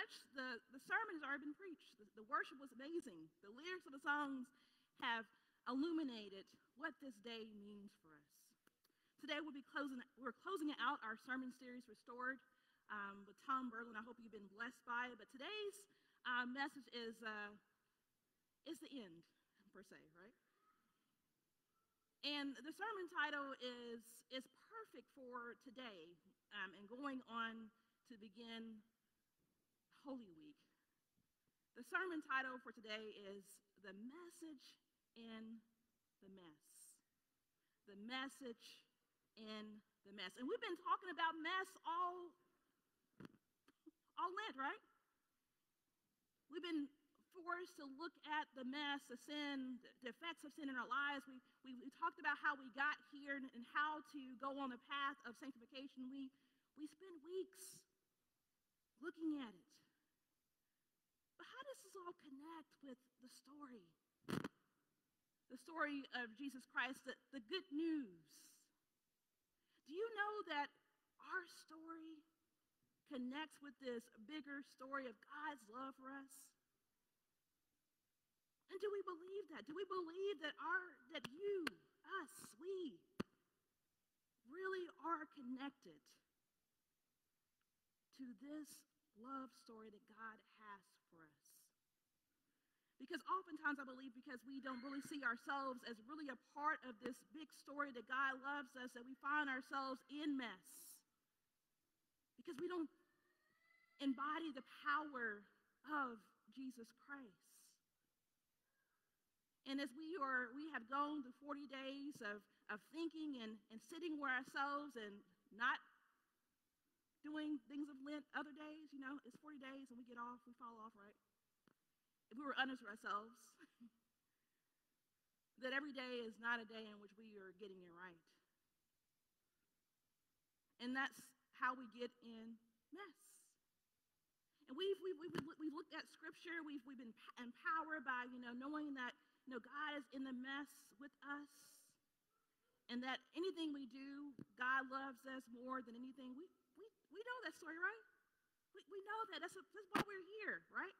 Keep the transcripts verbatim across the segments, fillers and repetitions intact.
much. The, the sermon has already been preached. The, the worship was amazing. The lyrics of the songs have illuminated what this day means for us. Today we'll be closing, we're closing out our sermon series, Restored, um, with Tom Berlin. I hope you've been blessed by it. But today's uh, message is, uh, is the end, per se, right? And the sermon title is, is perfect for today um, and going on to begin Holy Week. The sermon title for today is The Message in the Mess. The Message in the Mess. And we've been talking about mess all, all Lent, right? We've been forced to look at the mess, the sin, the effects of sin in our lives. We, we, we talked about how we got here and, and how to go on the path of sanctification. We, we spent weeks looking at it. But how does this all connect with the story? The story of Jesus Christ, the, the good news. Do you know that our story connects with this bigger story of God's love for us? And do we believe that? Do we believe that our that you, us, we really are connected to this love story that God has for us? Because oftentimes I believe because we don't really see ourselves as really a part of this big story that God loves us, that we find ourselves in mess. Because we don't embody the power of Jesus Christ. And as we are, we have gone through forty days of, of thinking and, and sitting with ourselves and not doing things of Lent other days, you know, it's forty days and we get off, we fall off, right? If we were honest with ourselves, that every day is not a day in which we are getting it right. And that's how we get in mess. And we've, we've, we've, we've looked at Scripture, we've, we've been empowered by, you know, knowing that, you know, God is in the mess with us, and that anything we do, God loves us more than anything. We we, we know that story, right? We, we know that. That's, a, that's why we're here, right?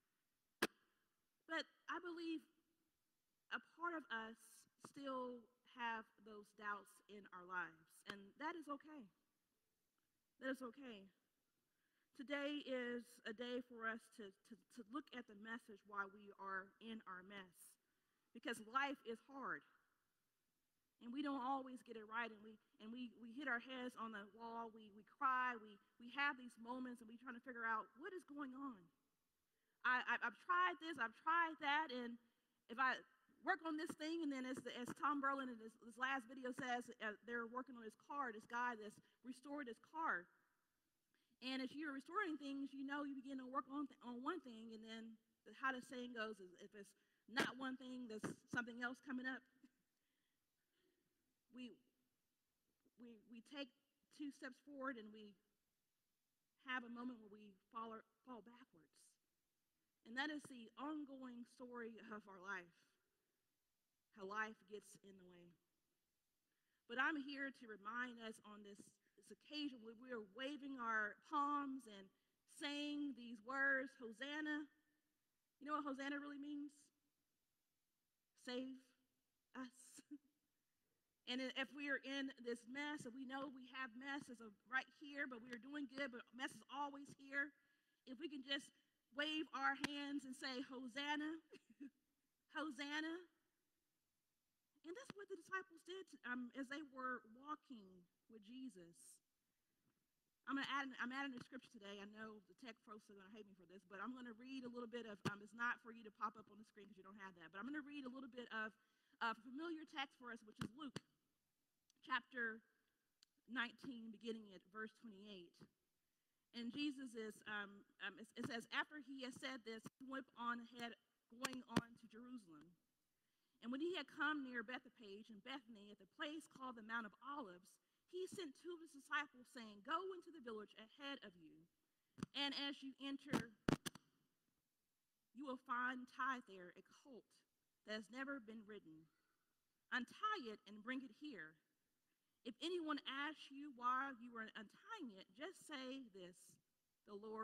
But I believe a part of us still have those doubts in our lives, and that is okay. That is okay. Today is a day for us to, to, to look at the message why we are in our mess. Because life is hard. And we don't always get it right. And we and we, we hit our heads on the wall. We we cry. We we have these moments and we're trying to figure out what is going on. I, I I've tried this, I've tried that, and if I work on this thing, and then as the, as Tom Berlin in his, his last video says, uh, they're working on his car, this guy that's restored his car. And as you're restoring things, you know you begin to work on th- on one thing, and then the, how the saying goes is if it's not one thing, there's something else coming up. We, we, we take two steps forward and we have a moment where we fall, fall backwards. And that is the ongoing story of our life, how life gets in the way. But I'm here to remind us on this, this occasion where we are waving our palms and saying these words, Hosanna. You know what Hosanna really means? Save us. And if we are in this mess, and we know we have mess as of right here, but we are doing good, but mess is always here. If we can just wave our hands and say, Hosanna, Hosanna. And that's what the disciples did um, as they were walking with Jesus. I'm going to add, I'm adding a scripture today. I know the tech folks are going to hate me for this, but I'm going to read a little bit of, um, it's not for you to pop up on the screen because you don't have that, but I'm going to read a little bit of a familiar text for us, which is Luke chapter nineteen, beginning at verse twenty-eight. And Jesus is, um, um, it, it says, after he had said this, he went on ahead, going on to Jerusalem. And when he had come near Bethphage and Bethany at the place called the Mount of Olives, he sent two of his disciples, saying, go into the village ahead of you, and as you enter, you will find tied there a colt that has never been ridden. Untie it and bring it here. If anyone asks you why you are untying it, just say this, the Lord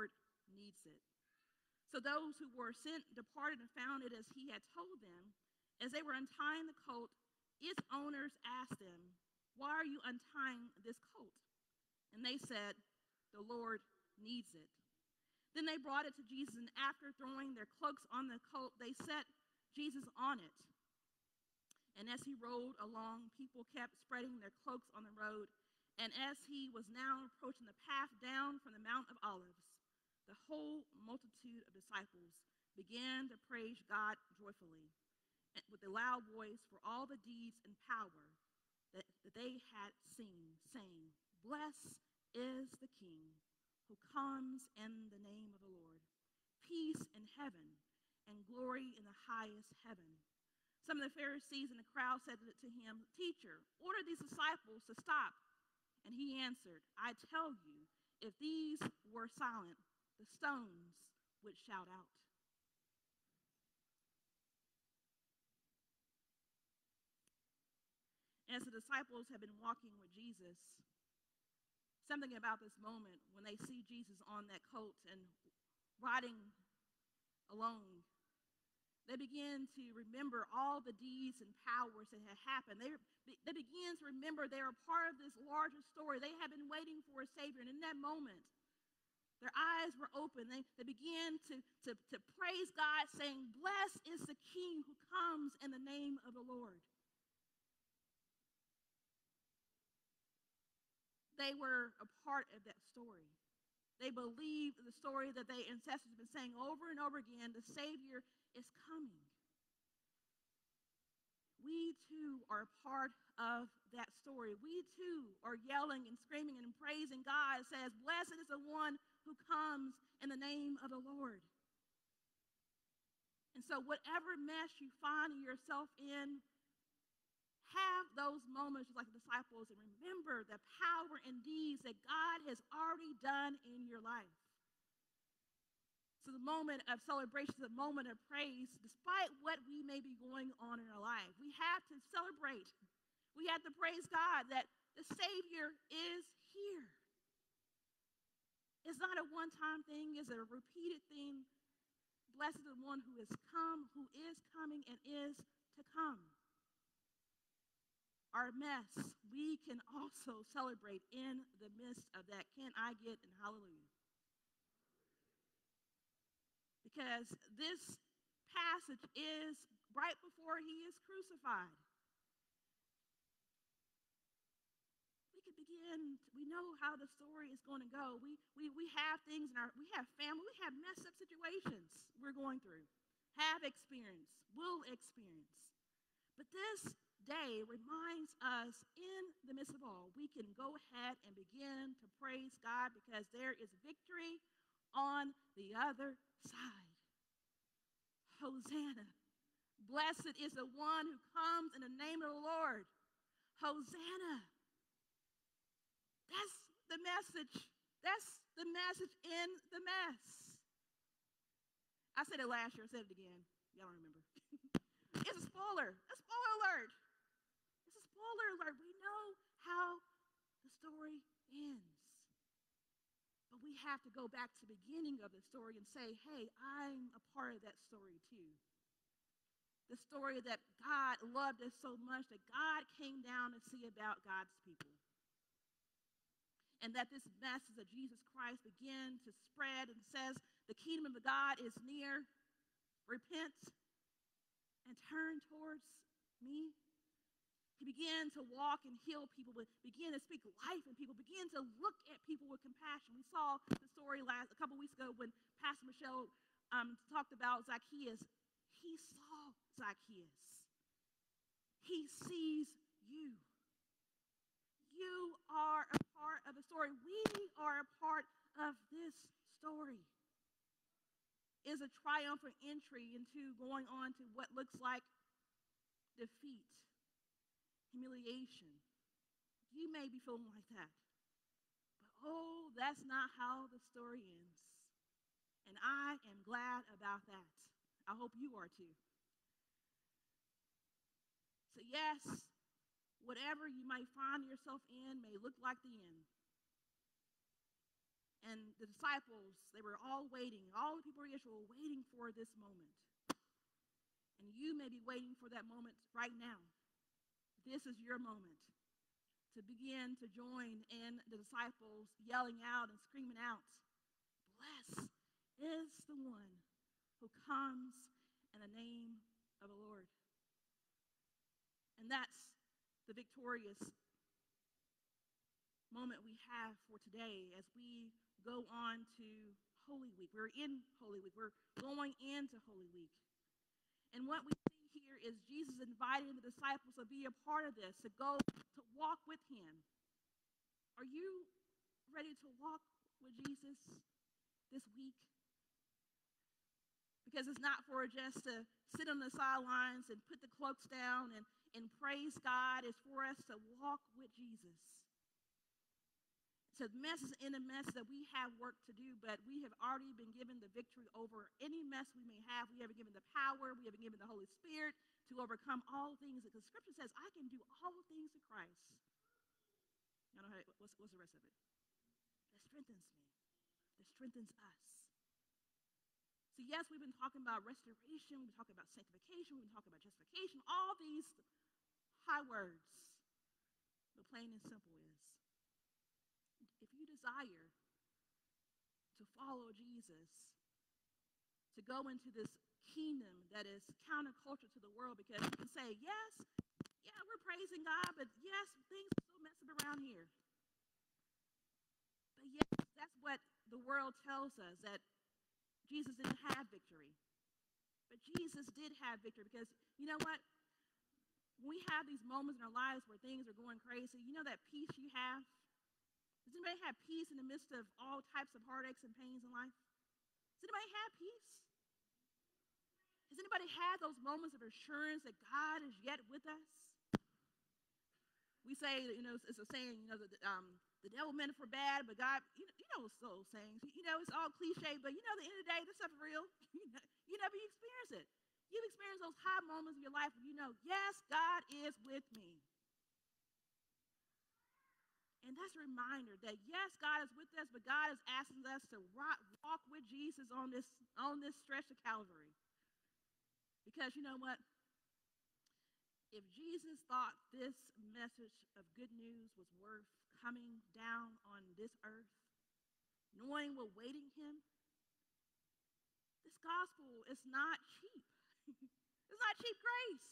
needs it. So those who were sent departed and found it as he had told them. As they were untying the colt, its owners asked them, "Why are you untying this colt?" And they said, "The Lord needs it." Then they brought it to Jesus, and after throwing their cloaks on the colt, they set Jesus on it. And as he rode along, people kept spreading their cloaks on the road. And as he was now approaching the path down from the Mount of Olives, the whole multitude of disciples began to praise God joyfully with a loud voice for all the deeds and power that, that they had seen, saying, "Blessed is the King who comes in the name of the Lord. Peace in heaven and glory in the highest heaven." Some of the Pharisees in the crowd said to him, "Teacher, order these disciples to stop." And he answered, "I tell you, if these were silent, the stones would shout out." As the disciples have been walking with Jesus, something about this moment when they see Jesus on that colt and riding alone, they begin to remember all the deeds and powers that had happened. They, they begin to remember they are part of this larger story. They have been waiting for a Savior. And in that moment, their eyes were open. They, they began to, to, to praise God, saying, "Blessed is the King who comes in the name of the Lord." They were a part of that story. They believed the story that their ancestors have been saying over and over again: the Savior is coming. We too are a part of that story. We too are yelling and screaming and praising God. It says, "Blessed is the one who comes in the name of the Lord." And so whatever mess you find yourself in, have those moments like the disciples and remember the power and deeds that God has already done in your life. So the moment of celebration, the moment of praise, despite what we may be going on in our life, we have to celebrate. We have to praise God that the Savior is here. It's not a one-time thing. It's a repeated thing. Blessed is the one who has come, who is coming, and is to come. Our mess, we can also celebrate in the midst of that. Can I get an hallelujah? Because this passage is right before he is crucified. We could begin, we know how the story is going to go. We, we, we have things in our, we have family, we have messed up situations we're going through, have experienced, will experience. But this day reminds us in the midst of all, we can go ahead and begin to praise God because there is victory on the other side. Hosanna. Blessed is the one who comes in the name of the Lord. Hosanna. That's the message. That's the message in the mess. I said it last year. I said it again. Y'all don't remember. It's a spoiler. A spoiler alert. It's a spoiler alert. We know how the story ends. But we have to go back to the beginning of the story and say, hey, I'm a part of that story too. The story that God loved us so much that God came down to see about God's people. And that this message of Jesus Christ began to spread and says, the kingdom of God is near. Repent and turn towards me. He began to walk and heal people, but began to speak life in people, began to look at people with compassion. We saw the story last a couple weeks ago when Pastor Michelle um, talked about Zacchaeus. He saw Zacchaeus. He sees you. You are a part of the story. We are a part of this story. It is a triumphant entry into going on to what looks like defeat, humiliation. You may be feeling like that. But oh, that's not how the story ends. And I am glad about that. I hope you are too. So yes, whatever you might find yourself in may look like the end. And the disciples, they were all waiting. All the people of Israel were waiting for this moment. And you may be waiting for that moment right now. This is your moment to begin to join in the disciples yelling out and screaming out, "Blessed is the one who comes in the name of the Lord." And that's the victorious moment we have for today as we go on to Holy Week. We're in Holy Week. We're going into Holy Week. And what we see here is Jesus inviting the disciples to be a part of this, to go to walk with him. Are you ready to walk with Jesus this week? Because it's not for just to sit on the sidelines and put the cloaks down and, and praise God. It's for us to walk with Jesus. So the message in the mess that we have work to do, but we have already been given the victory over any mess we may have. We have been given the power. We have been given the Holy Spirit to overcome all things. Because Scripture says, I can do all things through Christ. You know, what's, what's the rest of it? That strengthens me. That strengthens us. So yes, we've been talking about restoration. We've been talking about sanctification. We've been talking about justification. All these high words. But plain and simple is, if you desire to follow Jesus, to go into this kingdom that is counterculture to the world, because you can say, yes, yeah, we're praising God, but yes, things are so messed up around here. But yes, that's what the world tells us, that Jesus didn't have victory. But Jesus did have victory, because you know what? When we have these moments in our lives where things are going crazy, you know that peace you have? Does anybody have peace in the midst of all types of heartaches and pains in life? Does anybody have peace? Has anybody had those moments of assurance that God is yet with us? We say, you know, it's a saying, you know, that um, the devil meant it for bad, but God, you know, you know those those sayings. You know, it's all cliche, but you know, at the end of the day, this stuff is real. you know, you know, but you experience it. You've experienced those high moments in your life where you know, yes, God is with me. And that's a reminder that, yes, God is with us, but God is asking us to walk with Jesus on this, on this stretch of Calvary. Because you know what? If Jesus thought this message of good news was worth coming down on this earth, knowing we're waiting him, this gospel is not cheap. It's not cheap grace.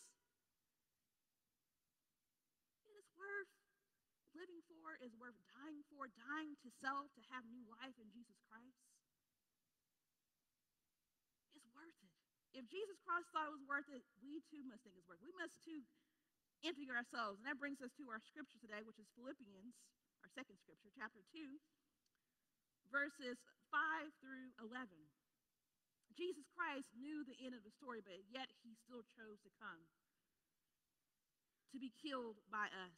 It is worth living for, is worth dying for, dying to self to have new life in Jesus Christ. It's worth it. If Jesus Christ thought it was worth it, we too must think it's worth it. We must too empty ourselves. And that brings us to our scripture today, which is Philippians, our second scripture, chapter two, verses five through eleven. Jesus Christ knew the end of the story, but yet he still chose to come to be killed by us.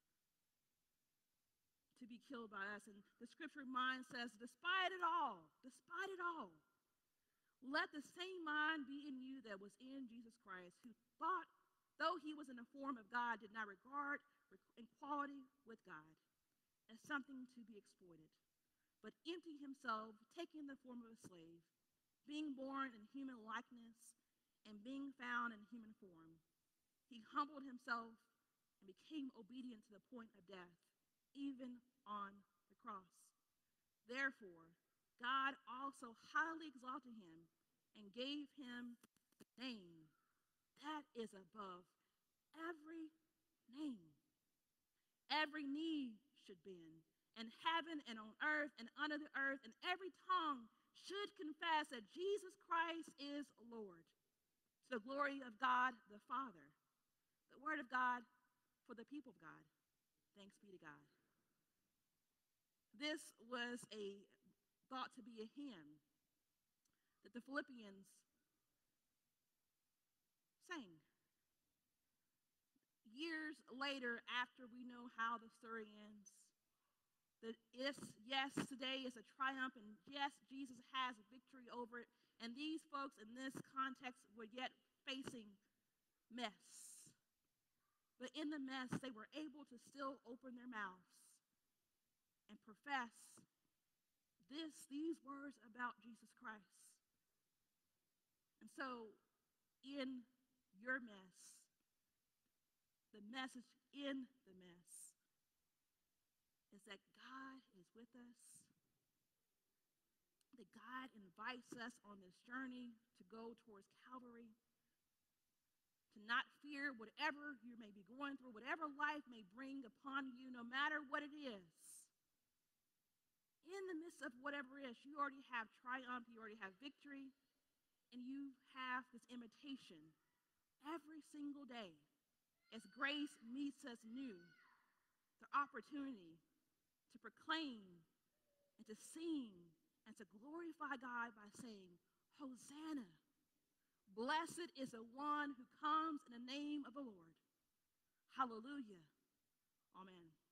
To be killed by us. And the scripture reminds us, despite it all, despite it all, let the same mind be in you that was in Jesus Christ, who thought, though he was in the form of God, did not regard equality with God as something to be exploited, but emptied himself, taking the form of a slave, being born in human likeness, and being found in human form. He humbled himself and became obedient to the point of death, even on the cross. Therefore, God also highly exalted him and gave him the name that is above every name. Every knee should bend, in heaven and on earth and under the earth, and every tongue should confess that Jesus Christ is Lord, to the glory of God the Father. The word of God for the people of God. Thanks be to God. This was a thought to be a hymn that the Philippians sang. Years later, after we know how the story ends, that yes, yes, today is a triumph, and yes, Jesus has victory over it. And these folks in this context were yet facing mess. But in the mess, they were able to still open their mouths and profess this, these words about Jesus Christ. And so, in your mess, the message in the mess is that God is with us, that God invites us on this journey to go towards Calvary, to not fear whatever you may be going through, whatever life may bring upon you, no matter what it is. In the midst of whatever it is, you already have triumph, you already have victory, and you have this invitation every single day as grace meets us new, the opportunity to proclaim and to sing and to glorify God by saying, Hosanna, blessed is the one who comes in the name of the Lord. Hallelujah. Amen.